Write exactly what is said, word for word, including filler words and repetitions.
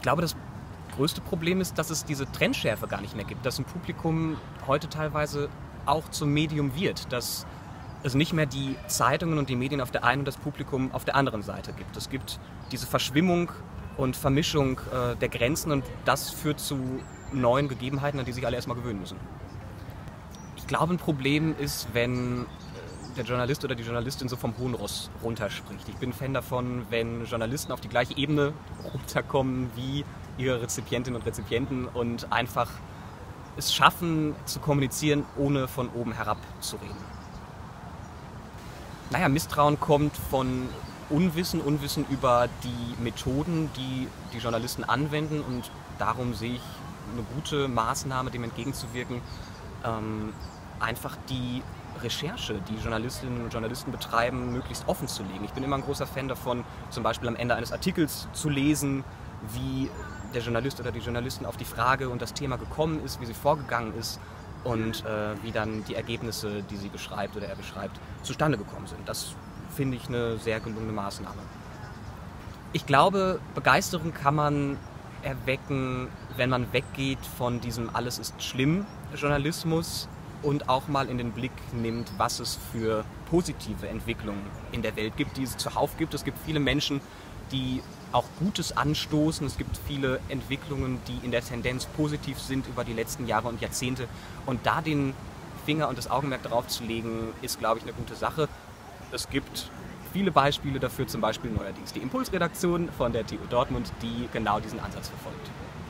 Ich glaube, das größte Problem ist, dass es diese Trendschärfe gar nicht mehr gibt, dass ein Publikum heute teilweise auch zum Medium wird, dass es nicht mehr die Zeitungen und die Medien auf der einen und das Publikum auf der anderen Seite gibt. Es gibt diese Verschwimmung und Vermischung äh, der Grenzen und das führt zu neuen Gegebenheiten, an die sich alle erstmal gewöhnen müssen. Ich glaube, ein Problem ist, wenn der Journalist oder die Journalistin so vom hohen Ross runterspricht. Ich bin ein Fan davon, wenn Journalisten auf die gleiche Ebene runterkommen wie ihre Rezipientinnen und Rezipienten und einfach es schaffen zu kommunizieren, ohne von oben herab zu reden. Naja, Misstrauen kommt von Unwissen, Unwissen über die Methoden, die die Journalisten anwenden und darum sehe ich eine gute Maßnahme, dem entgegenzuwirken, ähm, einfach die Recherche, die Journalistinnen und Journalisten betreiben, möglichst offen zu legen. Ich bin immer ein großer Fan davon, zum Beispiel am Ende eines Artikels zu lesen, wie der Journalist oder die Journalistin auf die Frage und das Thema gekommen ist, wie sie vorgegangen ist und äh, wie dann die Ergebnisse, die sie beschreibt oder er beschreibt, zustande gekommen sind. Das finde ich eine sehr gelungene Maßnahme. Ich glaube, Begeisterung kann man erwecken, wenn man weggeht von diesem Alles ist schlimm Journalismus und auch mal in den Blick nimmt, was es für positive Entwicklungen in der Welt gibt, die es zuhauf gibt. Es gibt viele Menschen, die auch Gutes anstoßen. Es gibt viele Entwicklungen, die in der Tendenz positiv sind über die letzten Jahre und Jahrzehnte. Und da den Finger und das Augenmerk drauf zu legen, ist, glaube ich, eine gute Sache. Es gibt viele Beispiele dafür, zum Beispiel neuerdings die Impulsredaktion von der T U Dortmund, die genau diesen Ansatz verfolgt.